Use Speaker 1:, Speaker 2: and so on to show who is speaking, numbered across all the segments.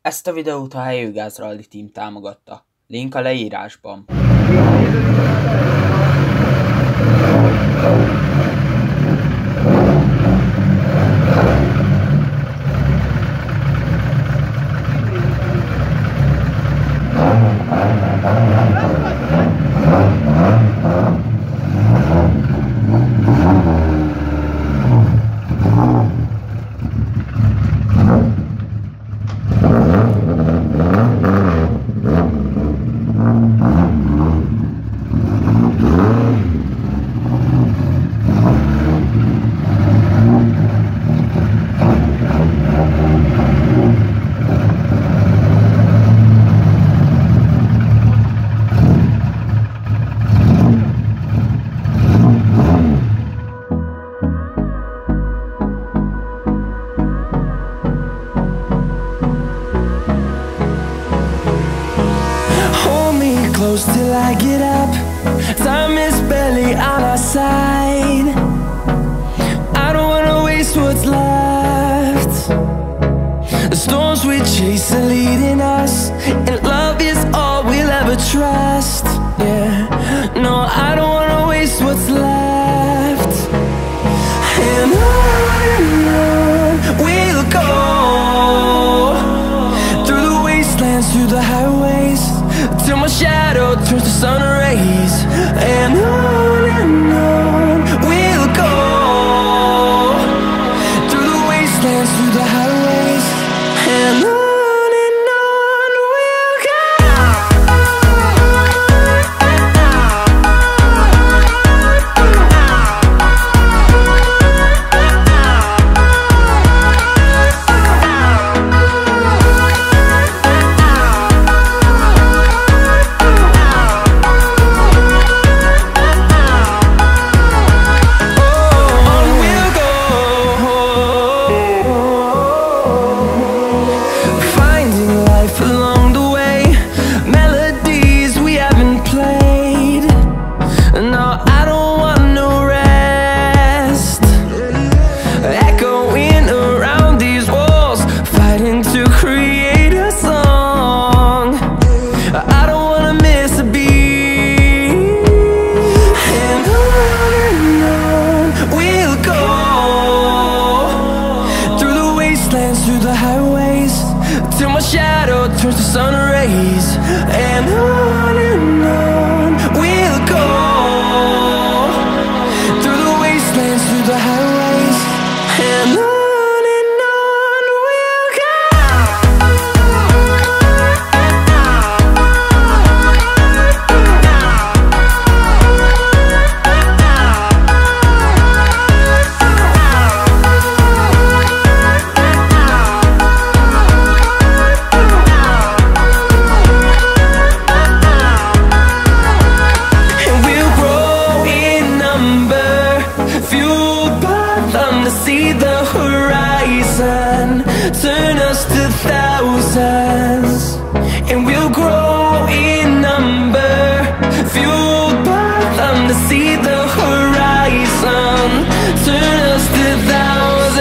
Speaker 1: Ezt a videót a Helyőgáz Rally Team támogatta. Link a leírásban.
Speaker 2: Close till I get up. Time is barely on our side. I don't wanna waste what's left. The storms we chase are leading us, and love is all we'll ever trust. Yeah, no, I don't wanna waste what's left. And on we'll go, through the wastelands, through the highways, till my shadow turns to sun rays. And on we'll go, through the wastelands, through the highways, and on we'll go. Through the highways, till my shadow turns to sun rays. And on we'll go, through the wastelands, through the highways, and on. See the horizon turn us to thousands, and we'll grow in number, fueled by them. To see the horizon turn us to thousands,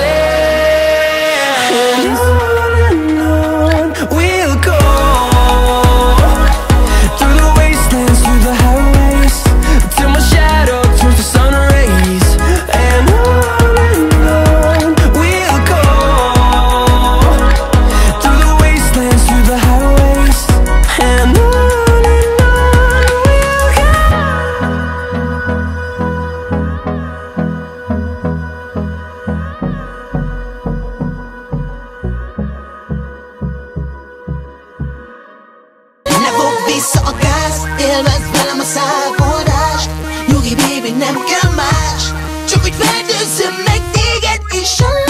Speaker 2: and on we'll go, through the wastelands, through the highways, till my shadow turns to sun rays. And
Speaker 3: vissza a gáz, élvezd velem a száguldás. Nyugi baby, nem kell más, csak hogy fertőzzön meg téged és a